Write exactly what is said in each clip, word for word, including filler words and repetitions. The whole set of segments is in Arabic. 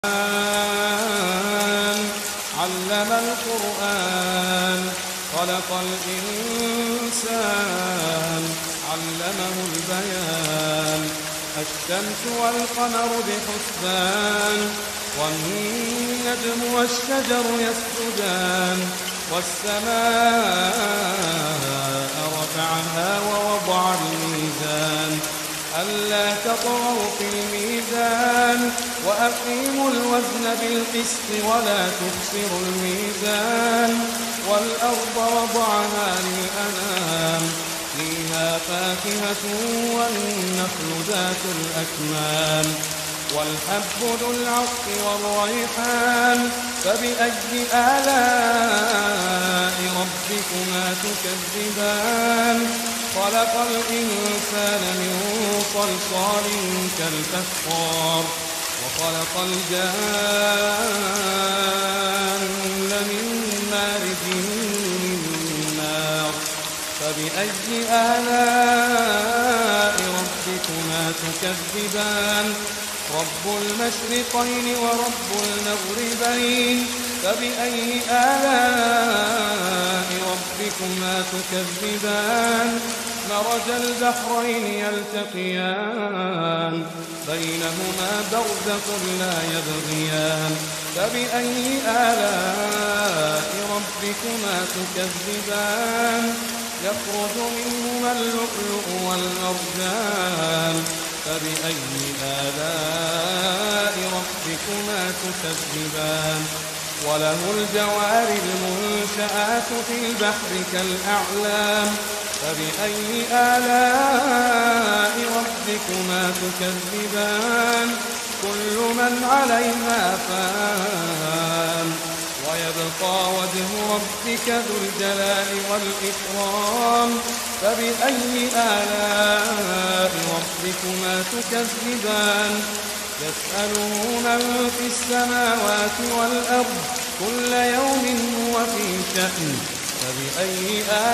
علم القرآن خلق الإنسان علمه البيان الشمس والقمر بحسبان والنجم والشجر يسجدان والسماء رفعها ووضع الميزان ألا تطغوا في الميزان وأقيموا الوزن بالقسط ولا تخسروا الميزان والأرض وضعها للأنام فيها فاكهة والنخل ذات الأكمام والحب ذو العصف والريحان فبأي آلاء ربكما تكذبان خلق الإنسان من صلصال كالفخار وخلق الجان من مارج من نار فبأي آلاء ربكما تكذبان رب المشرقين ورب المغربين فبأي آلاء ربكما تكذبان مرج البحرين يلتقيان بينهما برزخ لا يبغيان فبأي آلاء ربكما تكذبان يخرج منهما اللؤلؤ والمرجان فبأي آلاء ربكما تكذبان وله الجوار المنشآت في البحر كالأعلام فبأي آلاء ربكما تكذبان كل من عليها فان ويبقى وجه ربك ذو الجلال والإكرام فبأي آلاء ربكما تكذبان يسأله من في السماوات والأرض كل يوم هو في شأن فبأي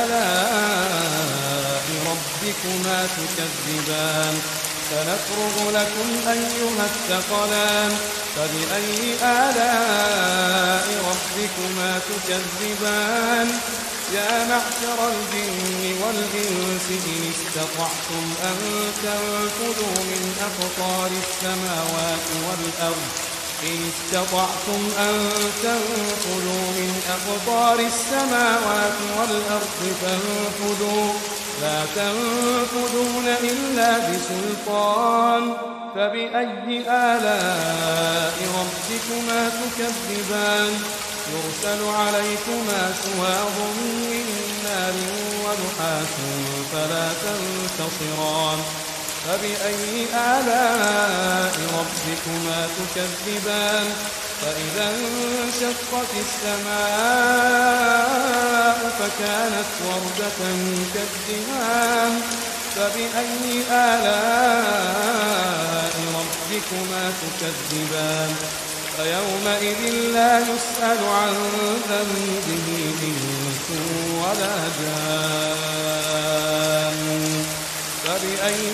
آلاء ربكما تكذبان سنفرغ لكم أيها الثقلان فبأي آلاء ربكما تكذبان يا معشر الجن والإنس إن استطعتم أن تنفذوا من أقطار السماوات والأرض إن استطعتم أن تنفذوا من أقطار السماوات والأرض فانفذوا لا تنفذون إلا بسلطان فبأي آلاء ربكما تكذبان يرسل عليكما شواظ من نار ونحاس فلا تنتصران فبأي آلاء ربكما تكذبان فإذا انشقت السماء فكانت وردة كالدهان فبأي آلاء ربكما تكذبان فيومئذ لا يسأل عن ذنبه إنس ولا جان فبأي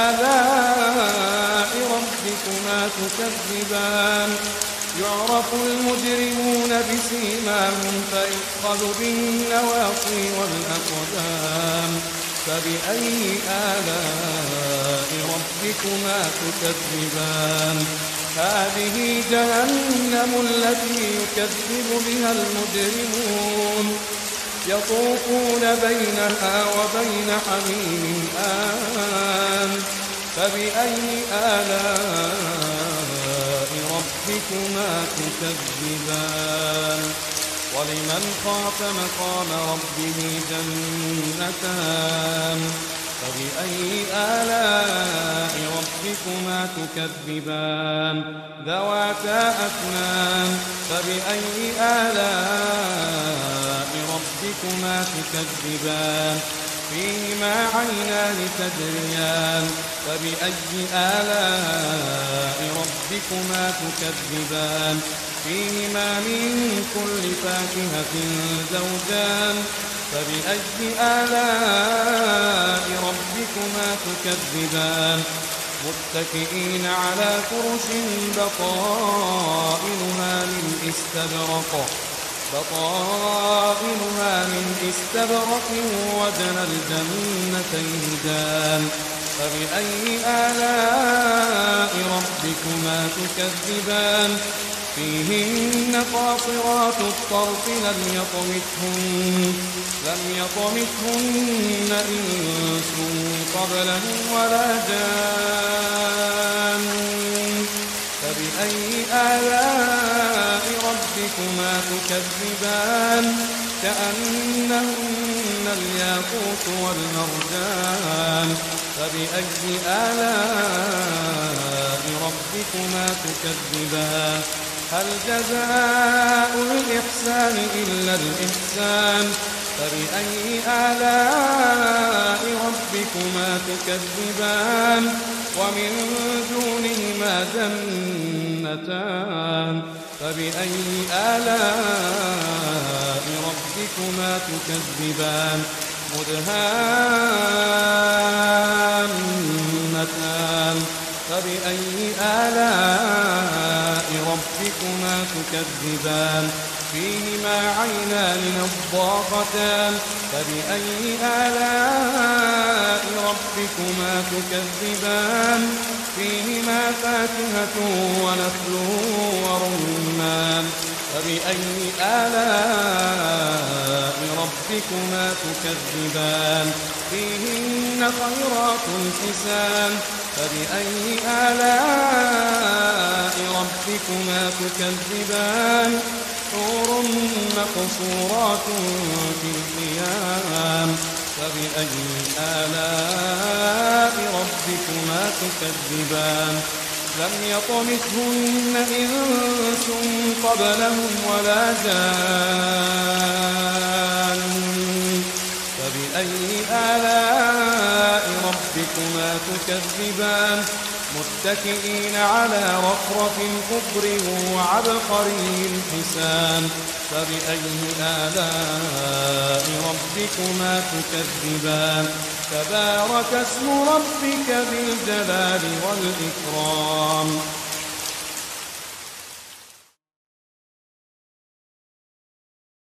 آلاء ربكما تكذبان يعرف المجرمون بسيماهم فيؤخذ بالنواصي والأقدام فبأي آلاء ربكما تكذبان هذه جهنم التي يكذب بها المجرمون يطوفون بينها وبين حميم آن فبأي آلاء ربكما تكذبان ولمن خاف مقام ربه جنتان فبأي آلاء ربكما تكذبان ذواتا أفنان فبأي آلاء ربكما تكذبان فيهما عينان تجريان فبأي آلاء ربكما تكذبان فيهما من كل فاكهة زوجان فبأي آلاء ربكما تكذبان متكئين على فرش بطائنها من استبرق بطائنها من استبرق وجنى الجنتين دان فبأي آلاء ربكما تكذبان فيهن قاصرات الطرف لم يطمثهن لم يطمثهن إنس قبلهم ولا جان فبأي آلاء ربكما تكذبان كأنهن الياقوت والمرجان فبأي آلاء ربكما تكذبان هل جزاء الإحسان إلا الإحسان فبأي آلاء ربكما تكذبان ومن دونهما جنتان فبأي آلاء ربكما تكذبان مدهامتان فبأي آلاء ربكما تكذبان فيهما عينان نضاختان فبأي آلاء ربكما تكذبان فيهما فاكهة ونخل ورمان فبأي آلاء ربكما تكذبان فيهن خيرات حسان فبأي آلاء ربكما تكذبان حور مقصورات في الخيام فبأي آلاء ربكما تكذبان لم يطمثهن إنس قبلهم ولا جان فبأي آلاء ربكما تكذبان متكئين على رفرف خضر وعبقري حسان فبأي آلاء ربكما تكذبان تبارك اسم ربك ذي الجلال والإكرام